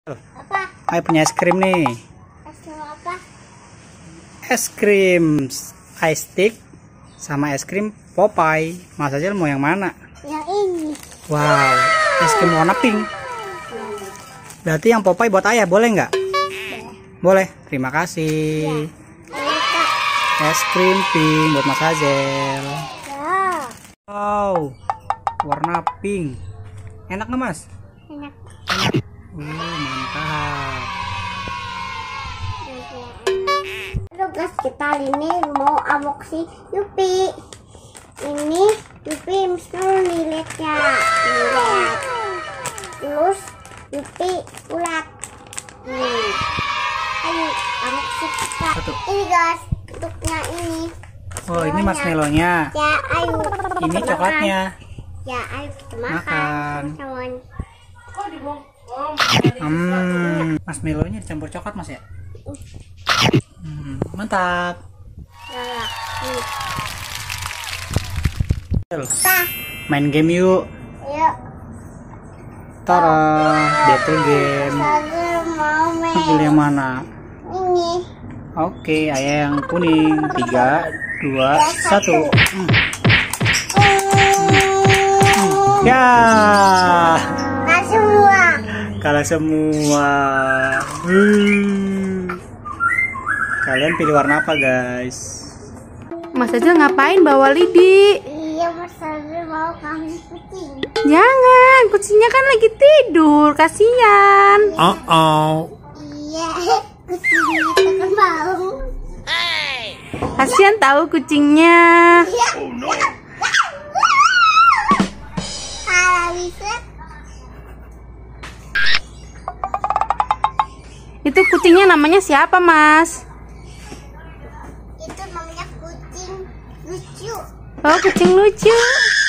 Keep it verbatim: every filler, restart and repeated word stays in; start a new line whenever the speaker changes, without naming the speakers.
Apa?
Ayo punya es krim nih.
Es krim apa?
Es krim ice stick sama es krim Popeye. Mas Ajel mau yang mana?
Yang ini.
Wow, es krim warna pink. Berarti yang Popeye buat ayah, boleh nggak? Boleh. Terima kasih. Es krim pink buat Mas Ajel.
Ya.
Wow, warna pink. Enak nggak Mas?
Enak.
Uh, mantap.
Halo guys, kita hari ini mau amok si Yupi. Ini Yupi misalnya lihat ya, lihat. Terus Yupi ulat. Nih, ayo amok si kita.
Satu.
Ini guys, bentuknya ini.
Oh, ini marshmallow-nya.
Ya, ayo.
Ini
kita
coklatnya.
makan. Ya, ayo kita makan.
Makan.
Teman-teman.
Hmm, marshmallow-nya dicampur coklat Mas ya? Hmm, mantap.
Ya, nih.
Apa? Main game yuk.
Ayo.
Tara, battle game.
Saya mau main.
Pilih yang mana?
Ini.
Oke, ayah yang kuning. Tiga, dua, satu. Hmm. Hmm. Ya,
Nah, semua.
kalah semua. Hmm. Kalian pilih warna apa guys?
Mas Ajel ngapain bawa lidi?
Iya, Mas Sabri mau kami kucing.
Jangan, kucingnya kan lagi tidur, kasihan.
Oh oh.
Iya, kucingnya kan bau.
Kasihan tahu kucingnya.
Iya. Kalau bisa,
Itu kucingnya namanya siapa, Mas?
itu namanya kucing lucu.
Oh, kucing lucu.